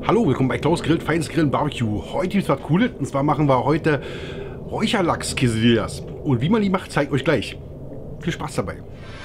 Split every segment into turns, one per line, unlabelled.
Hallo, willkommen bei Klaus Grillt, feines Grillen Barbecue. Heute gibt es was Cooles, und zwar machen wir heute Räucherlachs-Quesadillas. Und wie man die macht, zeige ich euch gleich. Viel Spaß dabei.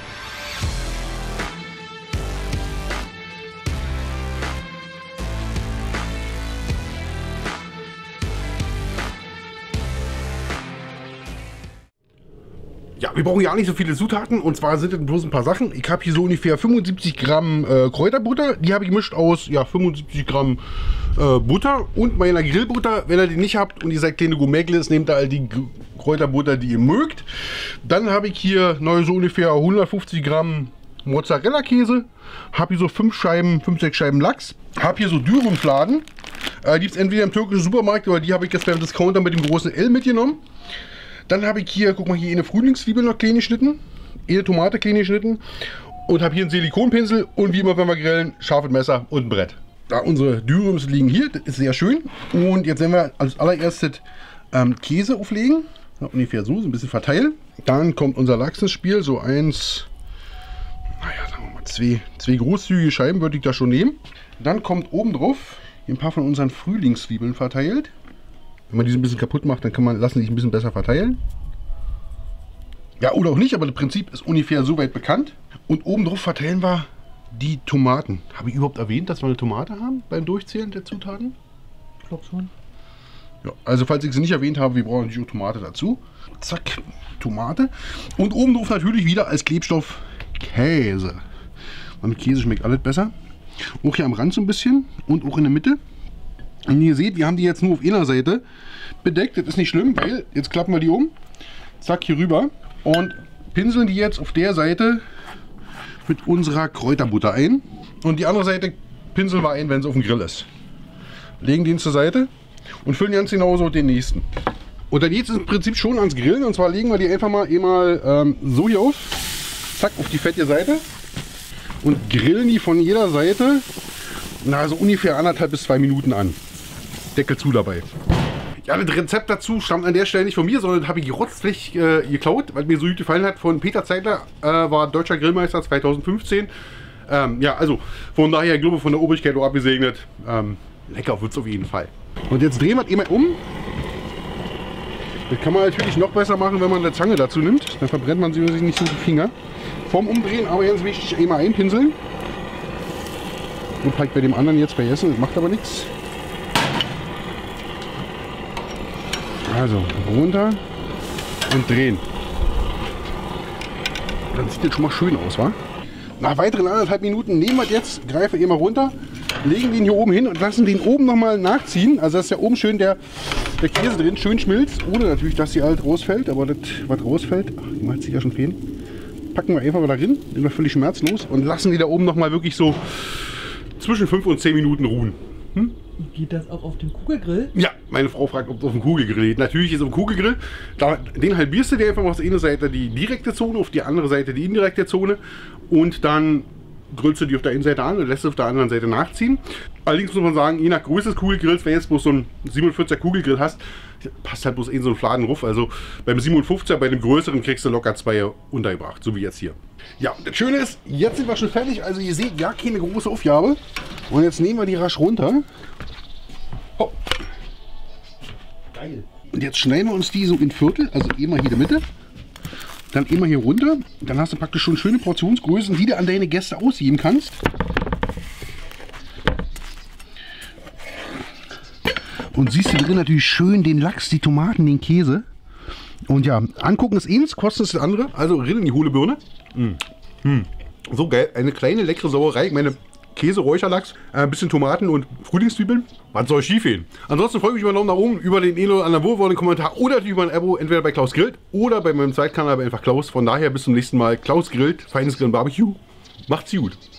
Ja, wir brauchen ja nicht so viele Zutaten, und zwar sind es bloß ein paar Sachen. Ich habe hier so ungefähr 75 Gramm Kräuterbutter. Die habe ich gemischt aus 75 Gramm Butter und meiner Grillbutter. Wenn ihr die nicht habt und ihr seid kleine Gourmetgrills, nehmt da all die Kräuterbutter, die ihr mögt. Dann habe ich hier so ungefähr 150 Gramm Mozzarella-Käse. Habe hier so 5, 6 Scheiben Lachs. Habe hier so Dürumfladen. Die gibt es entweder im türkischen Supermarkt, oder die habe ich jetzt beim Discounter mit dem großen L mitgenommen. Dann habe ich hier, guck mal, hier eine Frühlingszwiebel noch klein geschnitten, eine Tomate klein geschnitten und habe hier einen Silikonpinsel und wie immer, wenn wir grillen, scharfes Messer und ein Brett. Da unsere Dürums liegen hier, das ist sehr schön. Und jetzt werden wir als allererstes Käse auflegen, ja, ungefähr so ein bisschen verteilen. Dann kommt unser Lachs ins Spiel, so eins, naja, sagen wir mal zwei großzügige Scheiben würde ich da schon nehmen. Dann kommt oben drauf ein paar von unseren Frühlingszwiebeln verteilt. Wenn man die ein bisschen kaputt macht, dann kann man lassen, sich ein bisschen besser verteilen. Ja, oder auch nicht, aber das Prinzip ist ungefähr so weit bekannt. Und oben drauf verteilen wir die Tomaten. Habe ich überhaupt erwähnt, dass wir eine Tomate haben beim Durchzählen der Zutaten?
Ich glaube schon.
Ja, also falls ich sie nicht erwähnt habe, wir brauchen natürlich auch Tomate dazu. Zack, Tomate. Und oben drauf natürlich wieder als Klebstoff Käse. Und mit Käse schmeckt alles besser. Auch hier am Rand so ein bisschen und auch in der Mitte. Und ihr seht, wir haben die jetzt nur auf einer Seite bedeckt. Das ist nicht schlimm, weil jetzt klappen wir die um. Zack, hier rüber. Und pinseln die jetzt auf der Seite mit unserer Kräuterbutter ein. Und die andere Seite pinseln wir ein, wenn es auf dem Grill ist. Legen den zur Seite und füllen ganz genauso den nächsten. Und dann geht es im Prinzip schon ans Grillen. Und zwar legen wir die einfach mal so hier auf. Zack, auf die fette Seite. Und grillen die von jeder Seite so ungefähr 1,5 bis 2 Minuten an. Deckel zu dabei. Ja, das Rezept dazu stammt an der Stelle nicht von mir, sondern habe ich rotzfrech geklaut, weil mir so gut gefallen hat. Von Peter Zeitler, war deutscher Grillmeister 2015. Ja, also von daher, ich glaube, von der Obrigkeit auch abgesegnet. Lecker wird es auf jeden Fall. Und jetzt drehen wir es immer um. Das kann man natürlich noch besser machen, wenn man eine Zange dazu nimmt. Dann verbrennt man sich nicht so die Finger. Vorm Umdrehen aber ganz wichtig, immer einpinseln. Und halt bei dem anderen jetzt vergessen, das macht aber nichts. Also runter und drehen. Dann sieht das schon mal schön aus, wa? Nach weiteren 1,5 Minuten nehmen wir jetzt, greifen wir mal runter, legen den hier oben hin und lassen den oben nochmal nachziehen. Also dass ja oben schön der Käse drin schön schmilzt, ohne natürlich, dass die halt rausfällt. Aber das, was rausfällt, die macht sich ja schon fehlen. Packen wir einfach mal da drin, sind wir völlig schmerzlos und lassen die da oben nochmal wirklich so zwischen 5 und 10 Minuten ruhen.
Geht das auch auf dem Kugelgrill?
Ja, meine Frau fragt, ob es auf dem Kugelgrill geht. Natürlich ist es auf dem Kugelgrill. Den halbierst du dir einfach auf der einen Seite die direkte Zone, auf die andere Seite die indirekte Zone. Und dann grillst du die auf der einen Seite an und lässt es auf der anderen Seite nachziehen. Allerdings muss man sagen, je nach Größe des Kugelgrills, wenn du jetzt bloß so einen 47er Kugelgrill hast, passt halt bloß in so einen Fladen ruf. Also beim 57er, bei dem größeren, kriegst du locker 2 untergebracht, so wie jetzt hier. Ja, das Schöne ist, jetzt sind wir schon fertig. Also ihr seht, ja, keine große Aufgabe. Und jetzt nehmen wir die rasch runter. Hopp. Geil. Und jetzt schneiden wir uns die so in Viertel, also immer hier in der Mitte. Dann immer hier runter. Dann hast du praktisch schon schöne Portionsgrößen, die du an deine Gäste ausgeben kannst. Und siehst du drin natürlich schön den Lachs, die Tomaten, den Käse. Und ja, angucken ist eins, kosten ist das andere. Also rein in die hohle Birne. So geil, eine kleine leckere Sauerei. Ich meine, Käse, Räucherlachs, ein bisschen Tomaten und Frühlingszwiebeln. Was soll schief gehen? Ansonsten freue ich mich über einen Daumen nach oben, über den einen oder anderen wohlwollenden Kommentar oder natürlich über ein Abo, entweder bei Klaus Grillt oder bei meinem Zweitkanal, aber einfach Klaus. Von daher bis zum nächsten Mal. Klaus Grillt, feines Grillen Barbecue. Macht's gut.